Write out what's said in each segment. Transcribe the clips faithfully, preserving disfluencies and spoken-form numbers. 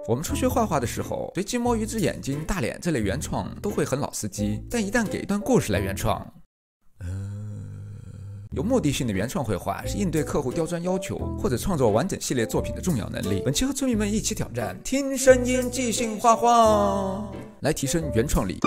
我们初学画画的时候，随机摸鱼之眼睛、大脸这类原创都会很老司机，但一旦给一段故事来原创，呃，有目的性的原创绘画是应对客户刁钻要求或者创作完整系列作品的重要能力。本期和村民们一起挑战听声音即兴画画，来提升原创力。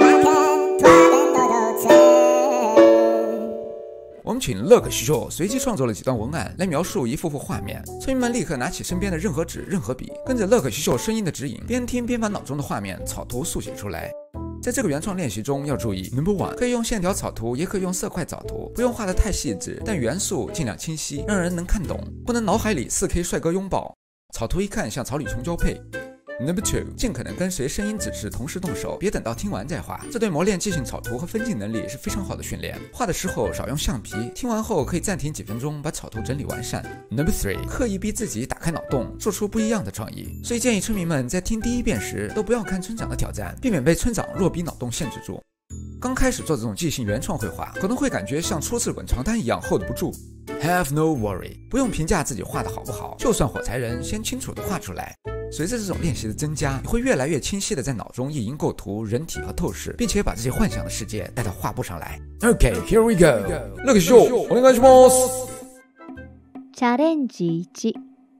我们请乐可西秀随机创作了几段文案来描述一幅幅画面，村民们立刻拿起身边的任何纸、任何笔，跟着乐可西秀声音的指引，边听边把脑中的画面草图速写出来。在这个原创练习中要注意 Number one 可以用线条草图，也可以用色块藻图，不用画得太细致，但元素尽量清晰，让人能看懂，不能脑海里 四K 帅哥拥抱，草图一看像草履虫交配。Number two 尽可能跟随声音指示同时动手，别等到听完再画，这对磨练即兴草图和分镜能力是非常好的训练。画的时候少用橡皮，听完后可以暂停几分钟把草图整理完善。Number three 刻意逼自己打开脑洞，做出不一样的创意，所以建议村民们在听第一遍时都不要看村长的挑战，避免被村长弱逼脑洞限制住。刚开始做这种即兴原创绘画，可能会感觉像初次滚床单一样 hold 不住。Have no worry， 不用评价自己画的好不好，就算火柴人先清楚的画出来。随着这种练习的增加，你会越来越清晰的在脑中意淫构图、人体和透视，并且把这些幻想的世界带到画布上来。OK, here we go。乐可西秀，お願いします。 チャレンジ一，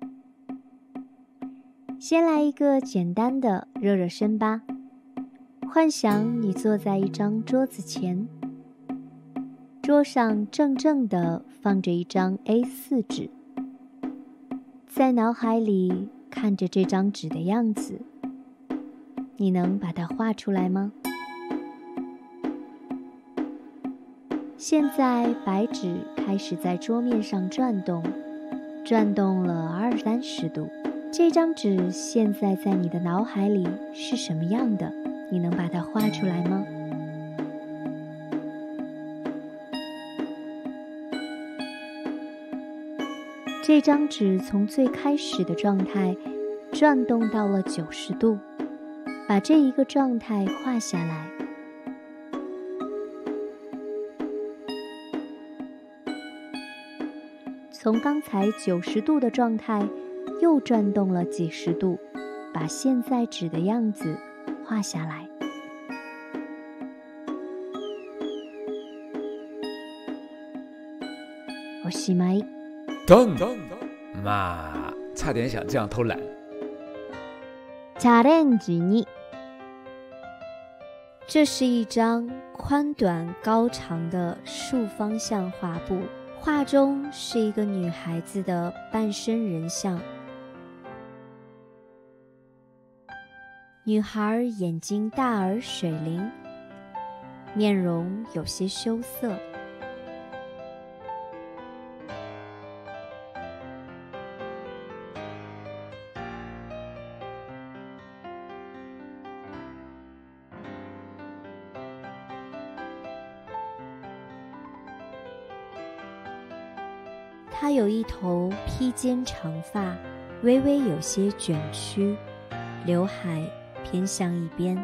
先来一个简单的热热身吧。幻想你坐在一张桌子前，桌上正正的放着一张 A 四 纸，在脑海里看着这张纸的样子，你能把它画出来吗？现在白纸开始在桌面上转动，转动了二三十度。这张纸现在在你的脑海里是什么样的？你能把它画出来吗？这张纸从最开始的状态转动到了九十度，把这一个状态画下来。从刚才九十度的状态又转动了几十度，把现在纸的样子画下来。おしまい。 Done。妈，差点想这样偷懒。 チャレンジ二，这是一张宽短高长的竖方向画布，画中是一个女孩子的半身人像。女孩眼睛大而水灵，面容有些羞涩。她有一头披肩长发，微微有些卷曲，刘海偏向一边。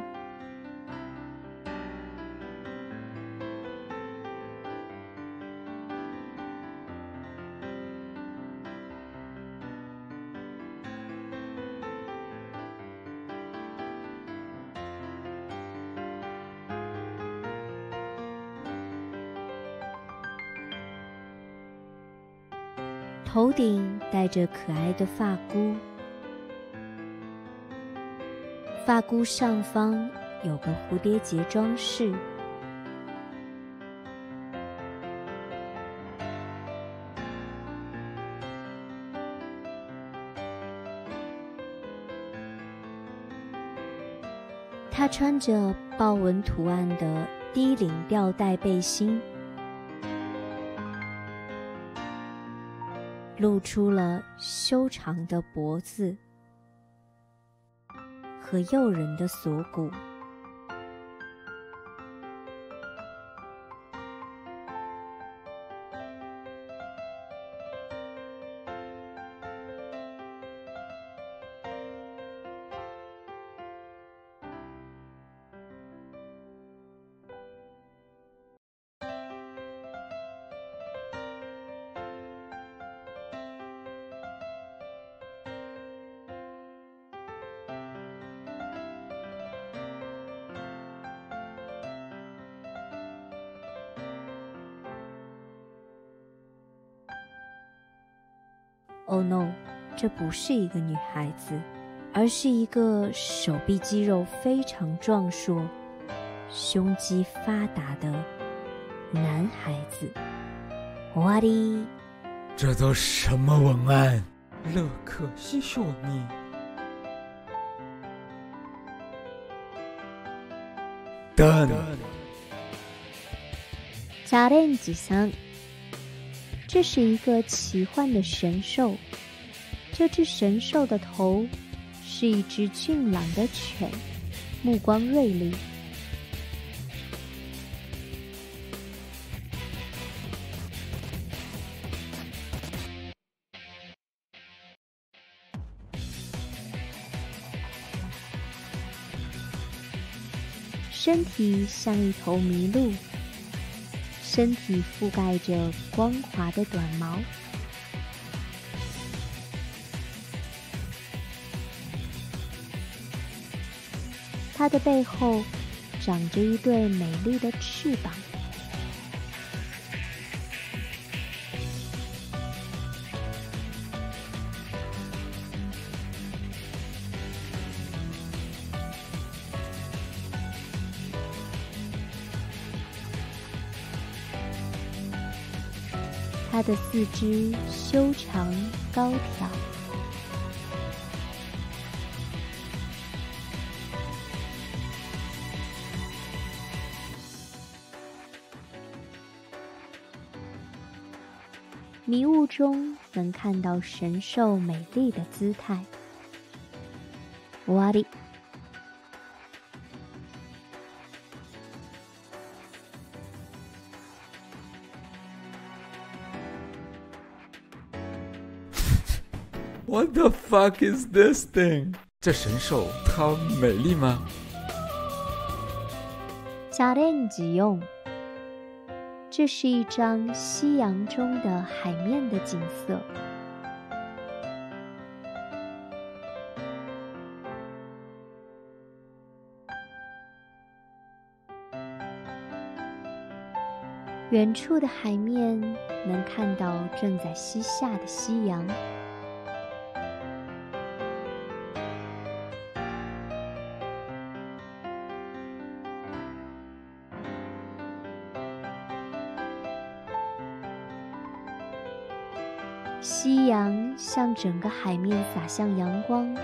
头顶戴着可爱的发箍，发箍上方有个蝴蝶结装饰。她穿着豹纹图案的低领吊带背心，露出了修长的脖子和诱人的锁骨。 Oh no， 这不是一个女孩子，而是一个手臂肌肉非常壮硕、胸肌发达的男孩子。哇哩！ 这都什么文案？乐可西秀你。等。 チャレンジ三，这是一个奇幻的神兽。这只神兽的头是一只俊朗的犬，目光锐利。身体像一头麋鹿，身体覆盖着光滑的短毛。它的背后长着一对美丽的翅膀。它的四肢修长高挑，迷雾中能看到神兽美丽的姿态。哇哩！ What the fuck is this thing？ 这神兽它美丽吗？ チャレンジ用，这是一张夕阳中的海面的景色。远处的海面能看到正在西下的夕阳。夕阳向整个海面洒向阳光，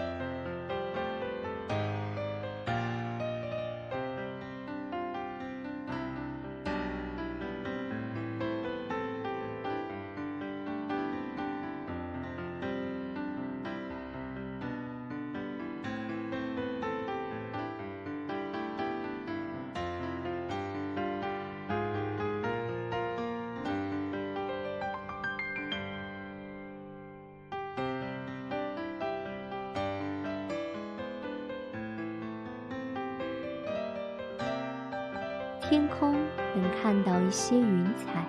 天空能看到一些云彩。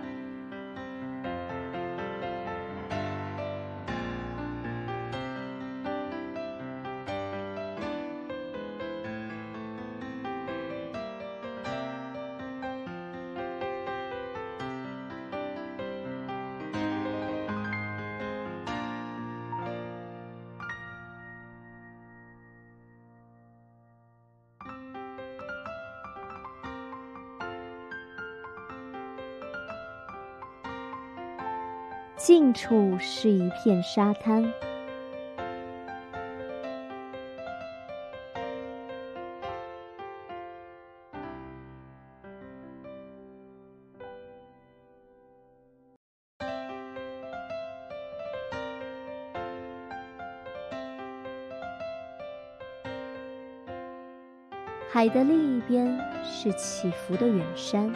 近处是一片沙滩，海的另一边是起伏的远山。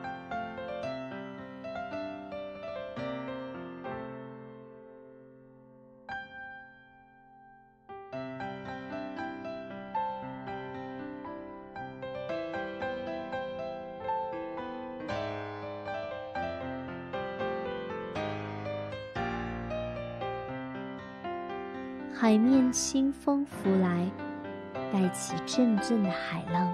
海面清风拂来，带起阵阵的海浪。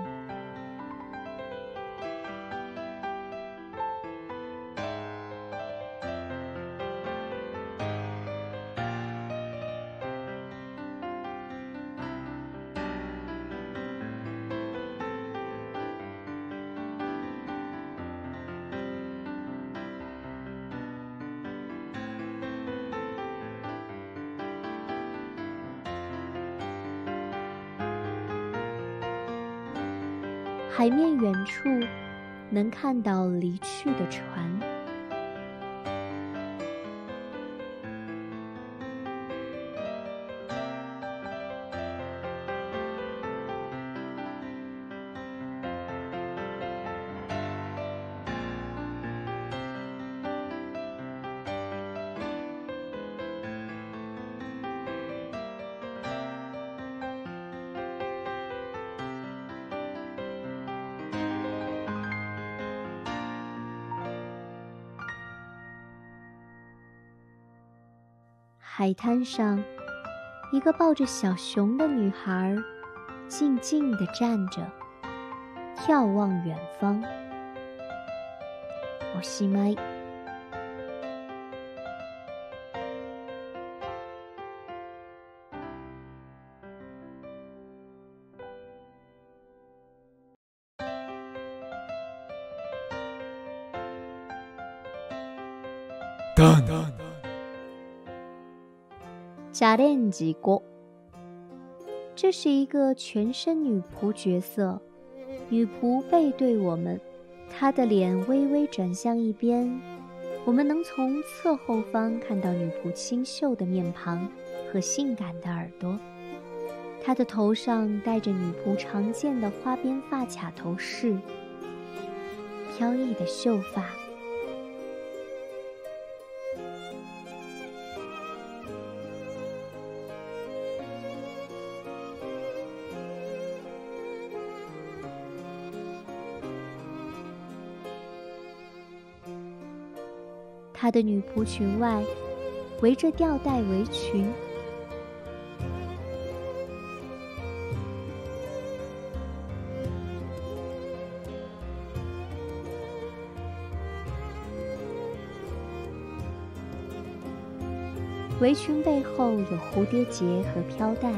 海面远处能看到离去的船。海滩上，一个抱着小熊的女孩静静地站着，眺望远方。おしまい。 噔噔。 チャレンジ五，这是一个全身女仆角色，女仆背对我们，她的脸微微转向一边，我们能从侧后方看到女仆清秀的面庞和性感的耳朵。她的头上戴着女仆常见的花边发卡头饰，飘逸的秀发。她的女仆裙外围着吊带围裙，围裙背后有蝴蝶结和飘带。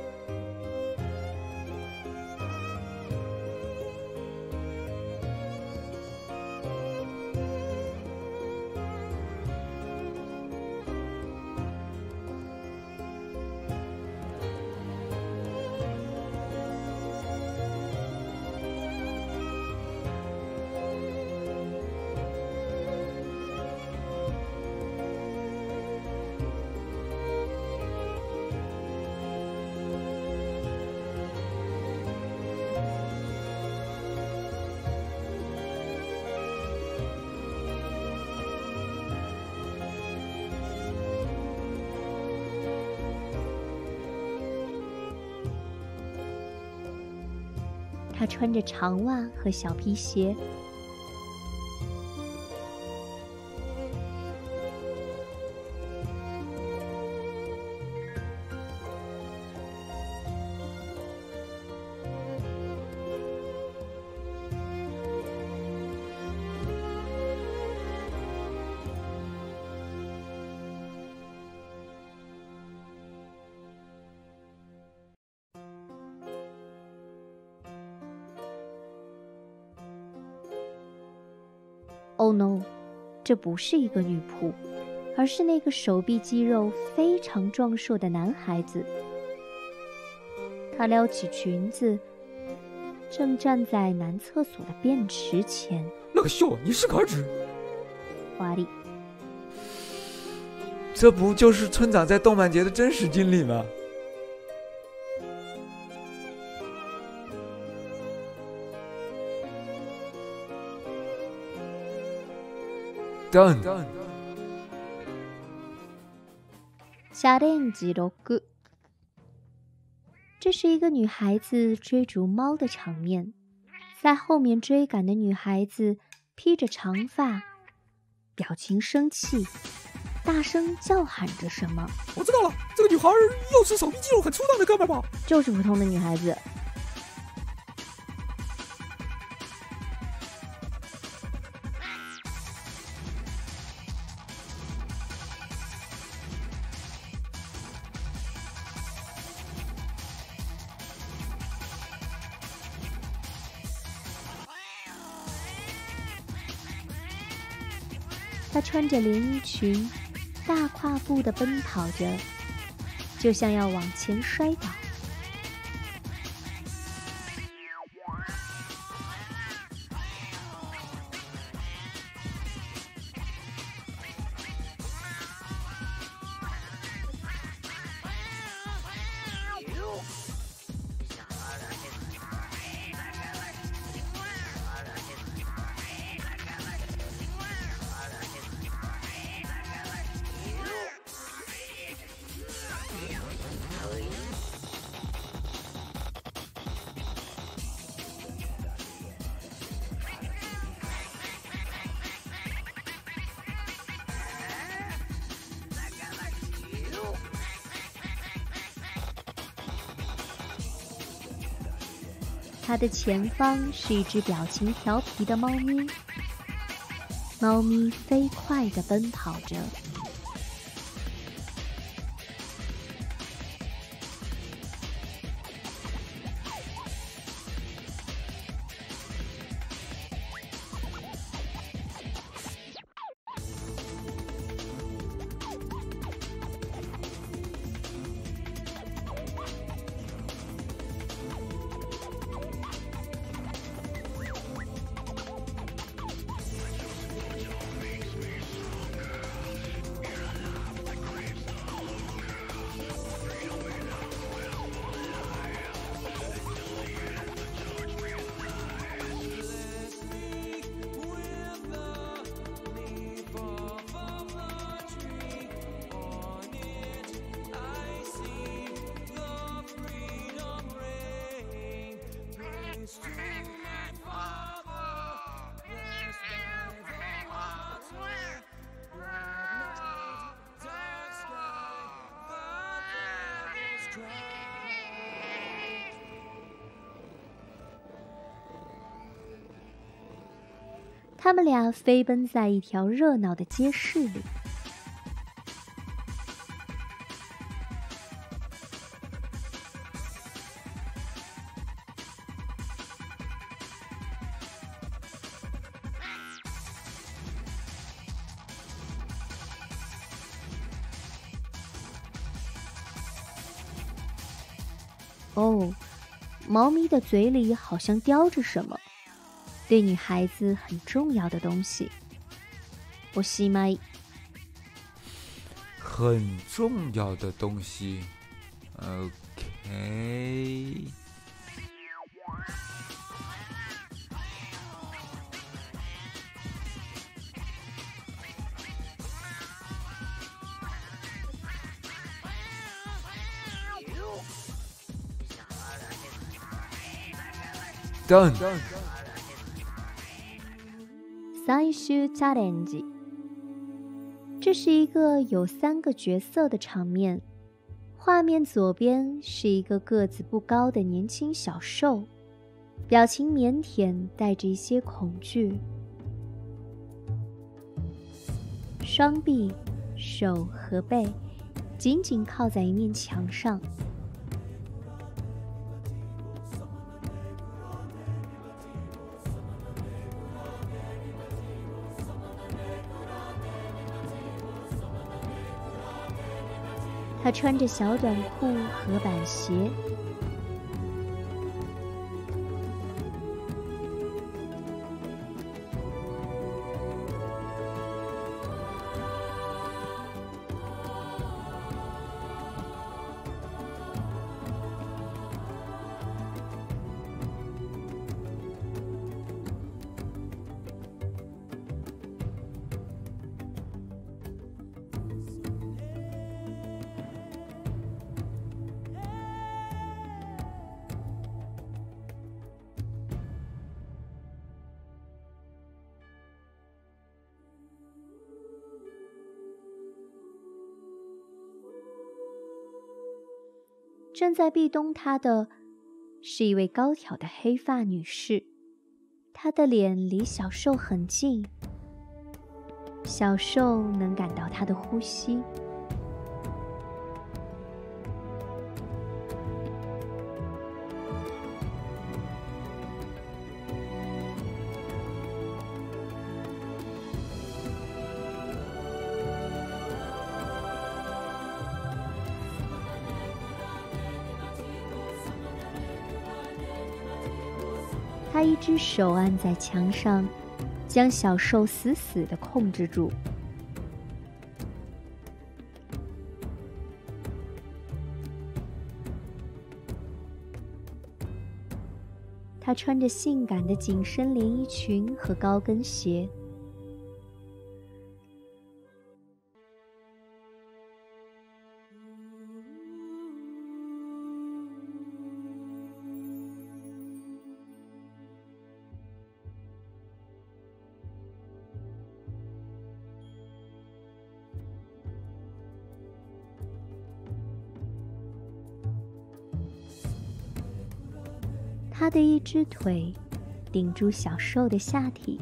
她穿着长袜和小皮鞋，Oh no， 这不是一个女仆，而是那个手臂肌肉非常壮硕的男孩子。他撩起裙子，正站在男厕所的便池前。 那个秀，你适可而止。 华丽， 这不就是村长在动漫节的真实经历吗？Done。 チャレンジ六，这是一个女孩子追逐猫的场面，在后面追赶的女孩子披着长发，表情生气，大声叫喊着什么。 我知道了，这个女孩又是手臂肌肉很粗大的哥们吧？ 就是普通的女孩子。她穿着连衣裙，大跨步地奔跑着，就像要往前摔倒。 它的前方是一只表情调皮的猫咪，猫咪飞快地奔跑着。他们俩飞奔在一条热闹的街市里。哦，猫咪的嘴里好像叼着什么。对女孩子很重要的东西。我西麦， 很重要的东西。OK。Done。 最終チャレンジ。这是一个有三个角色的场面。画面左边是一个个子不高的年轻小兽，表情腼腆，带着一些恐惧。双臂、手和背紧紧靠在一面墙上。他穿着小短裤和板鞋，正在壁咚他的是一位高挑的黑发女士，她的脸离小兽很近，小兽能感到她的呼吸。他一只手按在墙上，将小兽死死地控制住。他穿着性感的紧身连衣裙和高跟鞋。 他的一只腿顶住小兽的下体。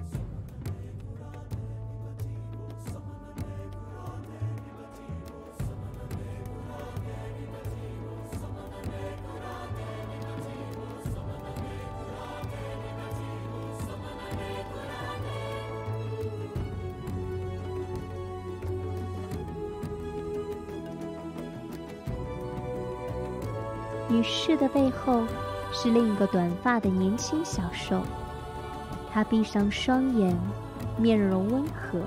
女士的背后是另一个短发的年轻小兽，她闭上双眼，面容温和。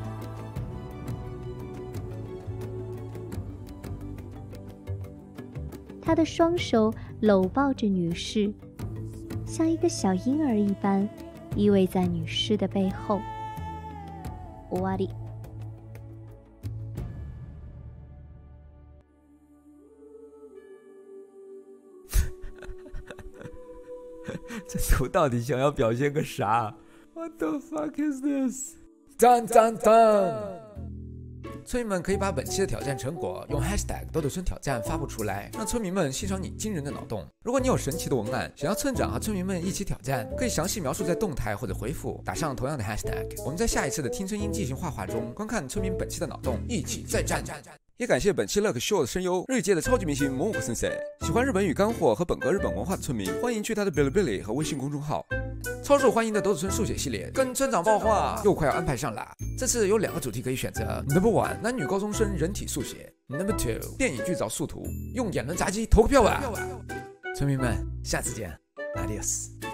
她的双手搂抱着女士，像一个小婴儿一般依偎在女士的背后。終わり。 这图到底想要表现个啥 ？What the fuck is this？ 当当当！村民们可以把本期的挑战成果用 hashtag 豆豆村挑战发布出来，让村民们欣赏你惊人的脑洞。如果你有神奇的文案，想要村长和村民们一起挑战，可以详细描述在动态或者回复，打上同样的 hashtag。我们在下一次的听声音即兴画画中观看村民本期的脑洞，一起再战。也感谢本期 Luck Show 的声优日界的超级明星萌虎先生。喜欢日本语干货和本格日本文化的村民，欢迎去他的 Bilibili 和微信公众号。超受欢迎的豆豆村速写系列跟村长爆话又快要安排上了，这次有两个主题可以选择 ：Number One 男女高中生人体速写 ，Number Two 电影剧照速图，用眼轮炸鸡投个票吧！村民们，下次见 ，Adios。